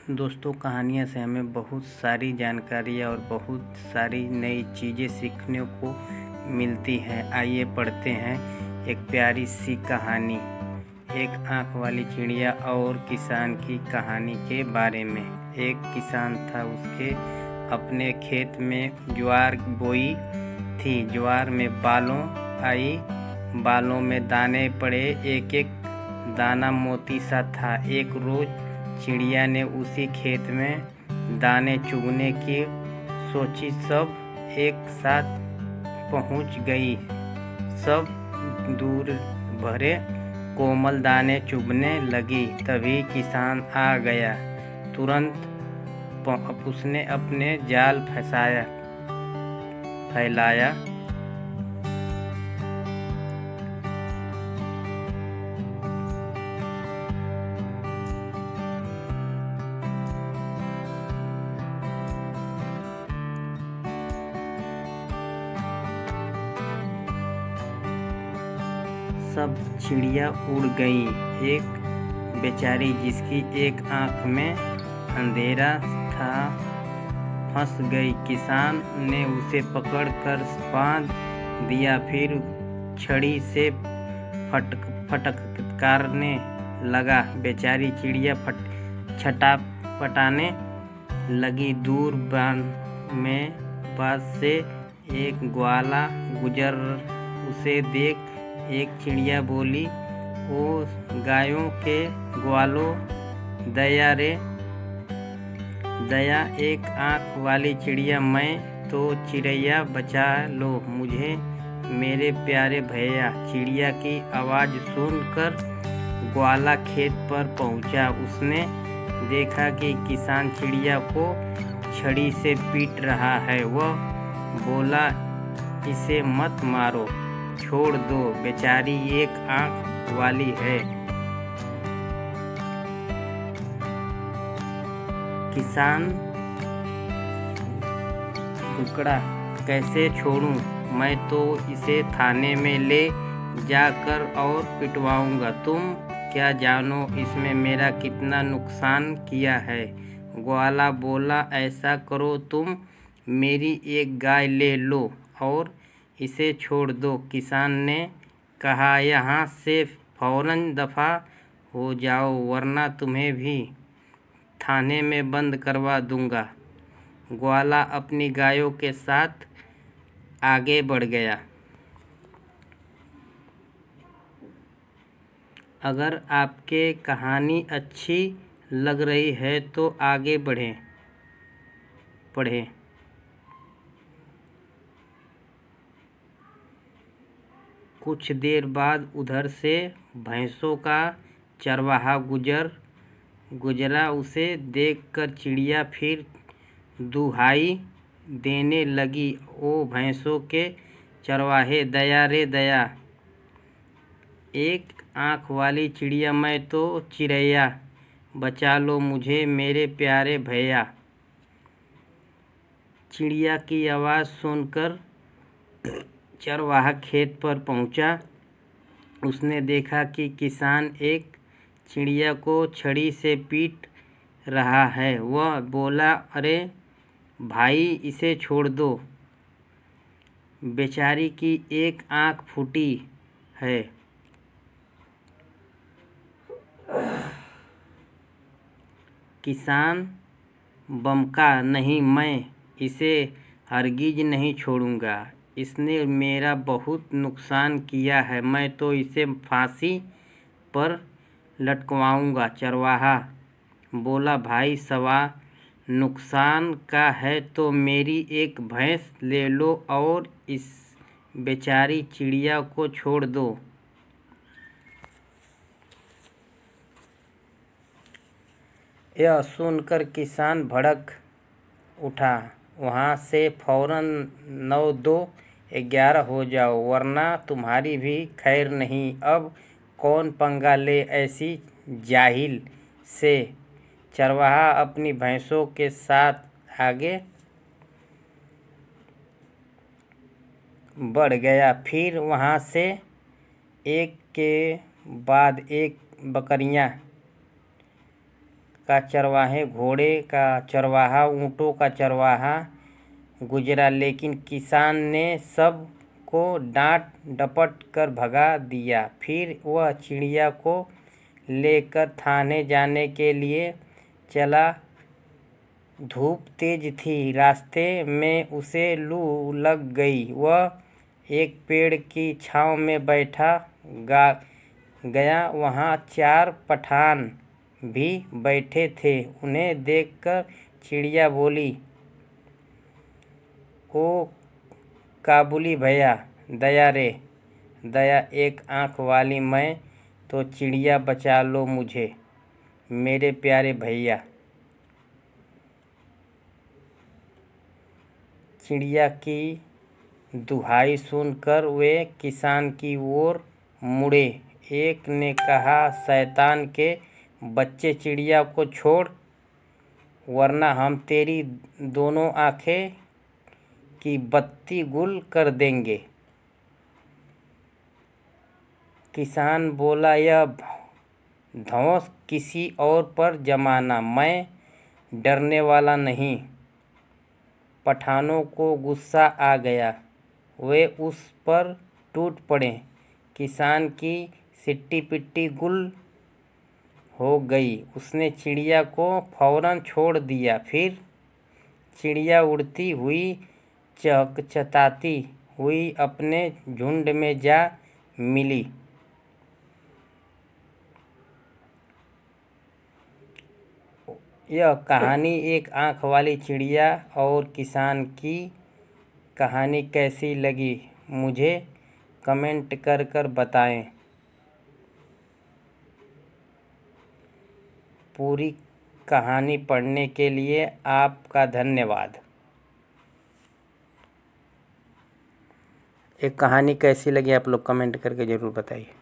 दोस्तों, कहानियों से हमें बहुत सारी जानकारियाँ और बहुत सारी नई चीज़ें सीखने को मिलती हैं। आइए पढ़ते हैं एक प्यारी सी कहानी, एक आँख वाली चिड़िया और किसान की कहानी के बारे में। एक किसान था, उसके अपने खेत में ज्वार बोई थी। ज्वार में बालों आई, बालों में दाने पड़े, एक एक दाना मोती सा था। एक रोज चिड़िया ने उसी खेत में दाने चुगने की सोची। सब एक साथ पहुंच गई, सब दूर भरे कोमल दाने चुभने लगी। तभी किसान आ गया। तुरंत उसने अपने जाल फैलाया। सब चिड़िया उड़ गई। एक बेचारी, जिसकी एक आँख में अंधेरा था, फंस गई। किसान ने उसे पकड़कर बांध दिया, फिर छड़ी से फटकारने लगा। बेचारी चिड़िया छटपटाने लगी। दूर बान में पास से एक ग्वाला गुजर, उसे देख एक चिड़िया बोली, ओ गायों के ग्वालों, दया रे दया। एक आँख वाली चिड़िया, मैं तो चिड़ैया, बचा लो मुझे मेरे प्यारे भैया। चिड़िया की आवाज़ सुनकर ग्वाला खेत पर पहुंचा। उसने देखा कि किसान चिड़िया को छड़ी से पीट रहा है। वह बोला, इसे मत मारो, छोड़ दो, बेचारी एक आँख वाली है। किसान कुकड़ा, कैसे छोड़ूं? मैं तो इसे थाने में ले जाकर और पिटवाऊंगा। तुम क्या जानो इसमें मेरा कितना नुकसान किया है। ग्वाला बोला, ऐसा करो, तुम मेरी एक गाय ले लो और इसे छोड़ दो। किसान ने कहा, यहाँ से फौरन दफा हो जाओ, वरना तुम्हें भी थाने में बंद करवा दूंगा। ग्वाला अपनी गायों के साथ आगे बढ़ गया। अगर आपके कहानी अच्छी लग रही है तो आगे पढ़ें। कुछ देर बाद उधर से भैंसों का चरवाहा गुजरा। उसे देखकर चिड़िया फिर दुहाई देने लगी, ओ भैंसों के चरवाहे, दया रे दया। एक आँख वाली चिड़िया, मैं तो चिड़ैया, बचा लो मुझे मेरे प्यारे भैया। चिड़िया की आवाज़ सुनकर चरवाहा खेत पर पहुंचा। उसने देखा कि किसान एक चिड़िया को छड़ी से पीट रहा है। वह बोला, अरे भाई, इसे छोड़ दो, बेचारी की एक आँख फूटी है। किसान बमका, नहीं, मैं इसे हरगिज नहीं छोड़ूंगा। इसने मेरा बहुत नुकसान किया है। मैं तो इसे फांसी पर लटकवाऊंगा। चरवाहा बोला, भाई, सवा नुकसान का है तो मेरी एक भैंस ले लो और इस बेचारी चिड़िया को छोड़ दो। यह सुनकर किसान भड़क उठा, वहाँ से फौरन 9-2-11 हो जाओ, वरना तुम्हारी भी खैर नहीं। अब कौन पंगा ले ऐसी जाहिल से। चरवाहा अपनी भैंसों के साथ आगे बढ़ गया। फिर वहाँ से एक के बाद एक बकरियाँ का चरवाहे, घोड़े का चरवाहा, ऊँटों का चरवाहा गुजरा, लेकिन किसान ने सब को डांट डपट कर भगा दिया। फिर वह चिड़िया को लेकर थाने जाने के लिए चला। धूप तेज थी, रास्ते में उसे लू लग गई। वह एक पेड़ की छांव में बैठा गया। वहाँ 4 पठान भी बैठे थे। उन्हें देखकर चिड़िया बोली, ओ काबुली भैया, दया रे दया, एक आँख वाली मैं तो चिड़िया, बचा लो मुझे मेरे प्यारे भैया। चिड़िया की दुहाई सुनकर वे किसान की ओर मुड़े। एक ने कहा, शैतान के बच्चे, चिड़िया को छोड़, वरना हम तेरी दोनों आँखें की बत्ती गुल कर देंगे। किसान बोला, यह धौंस किसी और पर जमाना, मैं डरने वाला नहीं। पठानों को गुस्सा आ गया। वे उस पर टूट पड़े। किसान की सिट्टी पिट्टी गुल हो गई। उसने चिड़िया को फौरन छोड़ दिया। फिर चिड़िया उड़ती हुई, चहचहाती हुई अपने झुंड में जा मिली। यह कहानी एक आँख वाली चिड़िया और किसान की कहानी कैसी लगी मुझे कमेंट कर बताएं। पूरी कहानी पढ़ने के लिए आपका धन्यवाद। एक कहानी कैसी लगी आप लोग कमेंट करके ज़रूर बताइए।